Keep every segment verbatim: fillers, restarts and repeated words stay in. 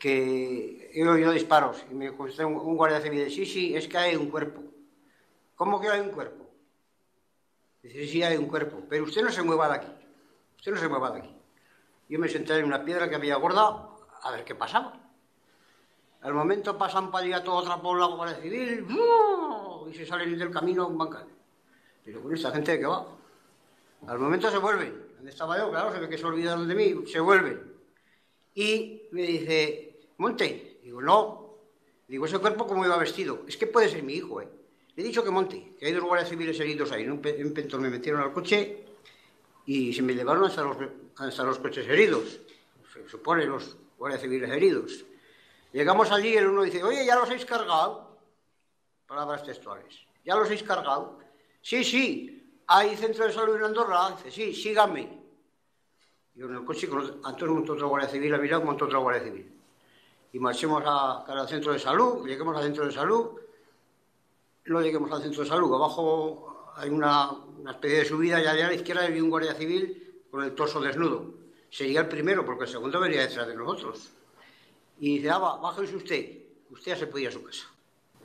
que he oído disparos. Y me contestó un, un guardia civil, sí, sí, es que hay un cuerpo. ¿Cómo que hay un cuerpo? Dice, sí, hay un cuerpo, pero usted no se mueva de aquí. Usted no se mueva de aquí. Yo me senté en una piedra que había gorda a ver qué pasaba. Al momento pasan para allá todo atrapado la Guardia Civil ¡oh! Y se salen del camino un bancal. Pero con esta gente de qué va. Al momento se vuelven. ¿Dónde estaba yo? Claro, se ve que se olvidaron de mí. Se vuelven. Y me dice, monte. Digo, no. Digo, ese cuerpo cómo iba vestido. Es que puede ser mi hijo, ¿eh? Le he dicho que monte, que hay dos guardias civiles heridos ahí. En un pentón me metieron al coche y se me llevaron hasta los, hasta los coches heridos. Se supone los guardias civiles heridos. Llegamos allí y el uno dice, oye, ¿ya los habéis cargado? Palabras textuales. ¿Ya los habéis cargado? Sí, sí, hay centro de salud en Andorra. Dice, sí, síganme. Yo en el coche, antes montó otra guardia civil, a mi lado montó otra guardia civil. Y marchemos a, al centro de salud, lleguemos al centro de salud, no lleguemos al centro de salud, abajo hay una, una especie de subida y allá a la izquierda hay un guardia civil con el torso desnudo. Sería el primero, porque el segundo venía detrás de nosotros. Y dice, ah, va, bájese usted. Usted ya se puede ir a su casa.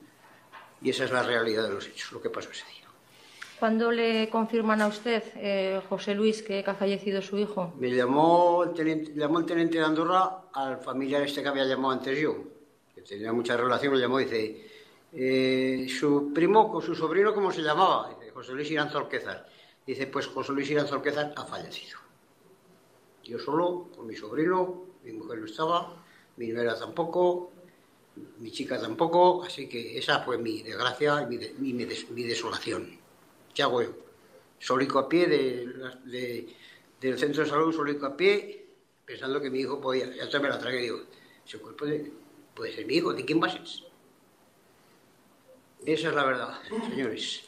Y esa es la realidad de los hechos, lo que pasó ese día. ¿Cuándo le confirman a usted, eh, José Luis, que ha fallecido su hijo? Me llamó el, teniente, llamó el teniente de Andorra al familiar este que había llamado antes yo, que tenía mucha relación, me llamó y dice, eh, su primo, con su sobrino, ¿cómo se llamaba? Dice, José Luis Iranzo Alquézar. Dice, pues José Luis Iranzo Alquézar ha fallecido. Yo solo, con mi sobrino, mi mujer no estaba, mi nuera tampoco, mi chica tampoco, así que esa fue mi desgracia y mi, de, mi, mi, des, mi desolación. ¿Qué hago yo? Solico a pie de, de, del centro de salud, solico a pie, pensando que mi hijo podía, ya hasta me la tragué y digo, ese cuerpo de, puede ser mi hijo, ¿de quién va a ser? Esa es la verdad, señores.